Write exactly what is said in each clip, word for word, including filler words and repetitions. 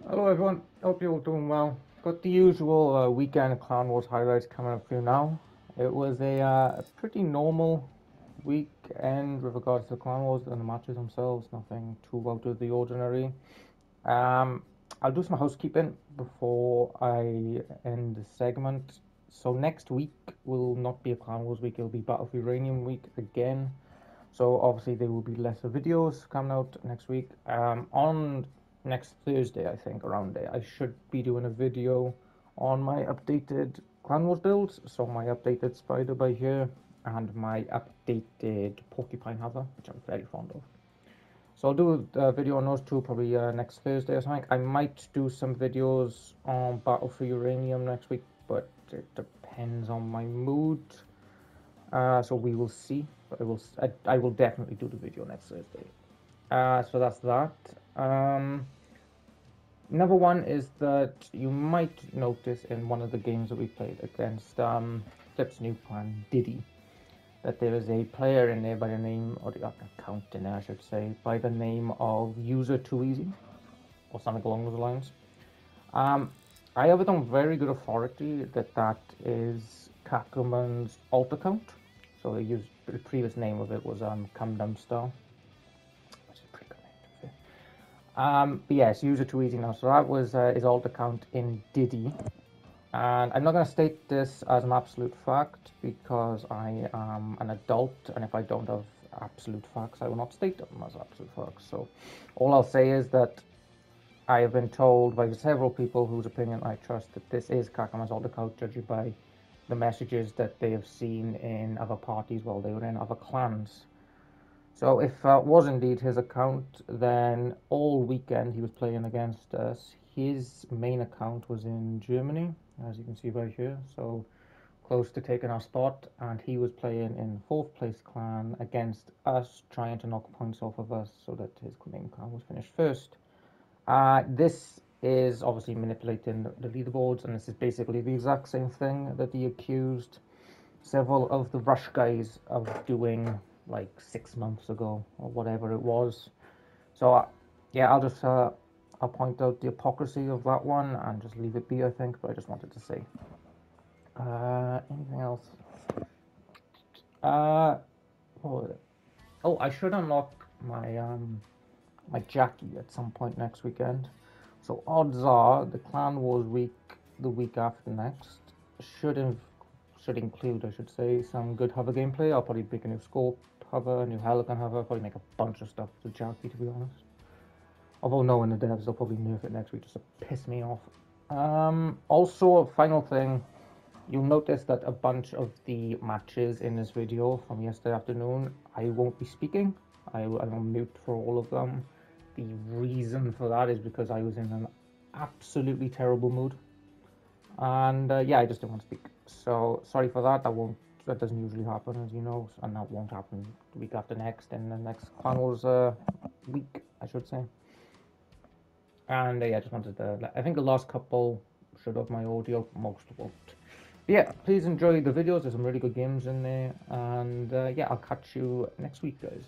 Hello everyone, hope you're all doing well. Got the usual uh, weekend Clan Wars highlights coming up for you now. It was a uh, pretty normal weekend with regards to the Clan Wars and the matches themselves, nothing too out of the ordinary. Um, I'll do some housekeeping before I end the segment. So next week will not be a Clan Wars week, it'll be Battlefield Uranium week again. So obviously there will be lesser videos coming out next week. Um, on next Thursday, I think, around there, I should be doing a video on my updated Clan Wars builds. So my updated Spider by here and my updated Porcupine Hover, which I'm very fond of. So I'll do a video on those two probably uh, next Thursday or something. I might do some videos on Battlefield Uranium next week, but it depends on my mood. Uh, so we will see. But I will. I, I will definitely do the video next Thursday. Uh, so that's that. Um, number one is that you might notice in one of the games that we played against um, Flip's new clan, Diddy, that there is a player in there by the name, or the account in there, I should say, by the name of User Too Easy, or something along those lines. Um, I have it on very good authority that that is Kakuman's alt account. So they used, the previous name of it was um, Come Dumpstar, which is a pretty good name to say. Um, but yes, User Too Easy now. So that was uh, his alt account in Diddy. And I'm not going to state this as an absolute fact because I am an adult, and if I don't have absolute facts, I will not state them as absolute facts. So all I'll say is that I have been told by several people whose opinion I trust that this is Kakuman's alt account, judging by the messages that they have seen in other parties while they were in other clans. So if that uh, was indeed his account, then all weekend he was playing against us. His main account was in Germany, as you can see right here, so close to taking our spot, and he was playing in fourth place clan against us, trying to knock points off of us so that his main clan was finished first. Uh, this is obviously manipulating the leaderboards, and this is basically the exact same thing that he accused several of the Rush guys of doing like six months ago or whatever it was. So uh, yeah, I'll just uh, I'll point out the hypocrisy of that one and just leave it be, I think. But I just wanted to say. Uh, anything else? Uh, what was it? Oh, I should unlock my um my Jackie at some point next weekend. So odds are the Clan Wars week, the week after next, should have should include, I should say, some good hover gameplay. I'll probably pick a new scope hover, a new Helican hover, probably make a bunch of stuff to Jackie, to be honest. Although knowing the devs, they'll probably nerf it next week just to piss me off. Um, also, a final thing, you'll notice that a bunch of the matches in this video from yesterday afternoon, I won't be speaking. I, I'm on mute for all of them. The reason for that is because I was in an absolutely terrible mood. And uh, yeah, I just didn't want to speak. So sorry for that. That won't. That doesn't usually happen, as you know, and that won't happen the week after next, and the next Clan Wars uh, week, I should say. And uh, yeah, I just wanted to. I think the last couple should have my audio, most won't. But yeah, please enjoy the videos. There's some really good games in there, and uh, yeah, I'll catch you next week, guys.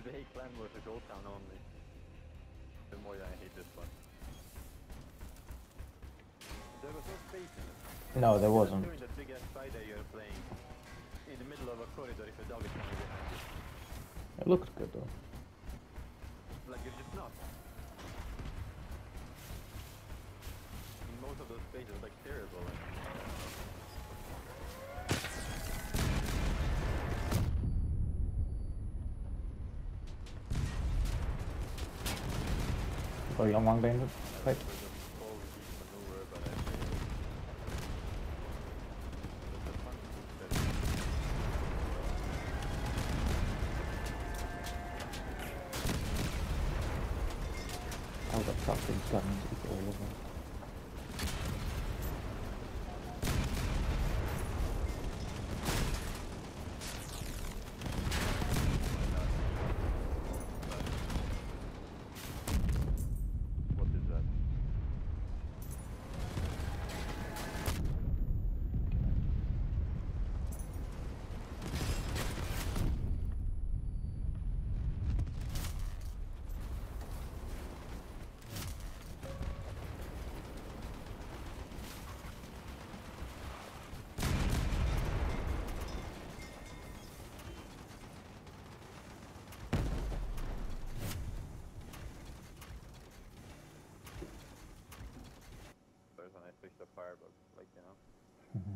Today plan was a gold town only. The more than I hate this one. There was no space in it. No, there wasn't. During that big ass fight that you're playing, in the middle of a corridor if a dog is coming behind you. It looks good though. Like you're just not. In most of those spaces, like terrible. Like, Oh, you long range fight? Oh, the fucking guns is all over. what is that? When I switched the fire, but like you know. Mm-hmm.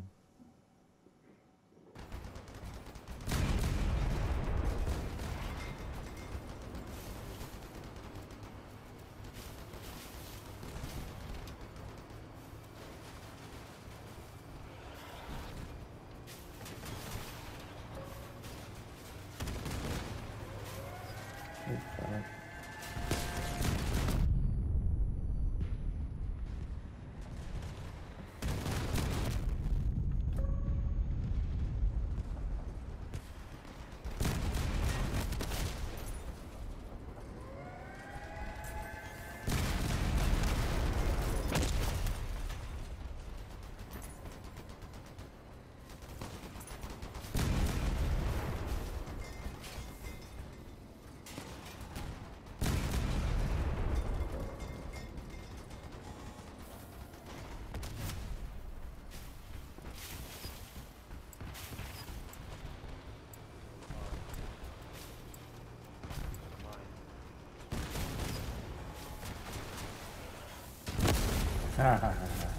Ha ha ha ha.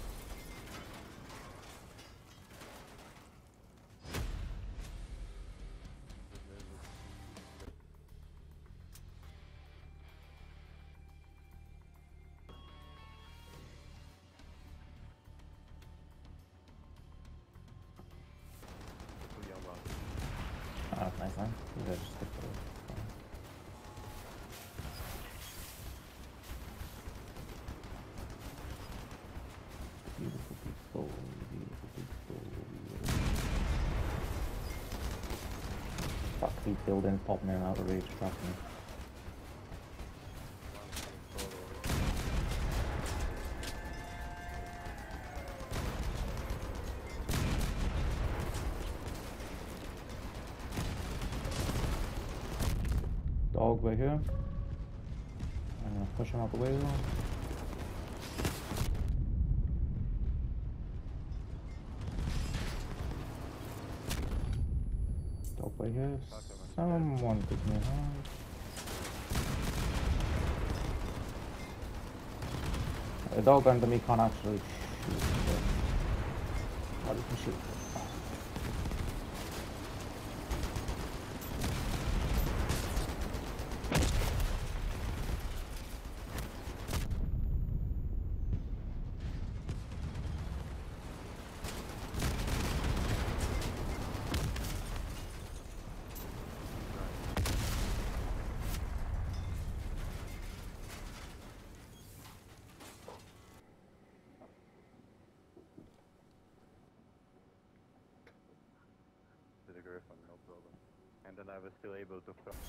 Ah, that's nice, huh? You guys just stick to it. Beautiful people, beautiful people. Fuck, these buildings popping in out of rage, trust me. Dog right here. I'm gonna push him out the way though. Dog right here. Someone took me hard. The dog under me can't actually shoot. But he can shoot. The Griffin, no problem. And then I was still able to throw.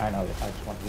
I know, I just want to.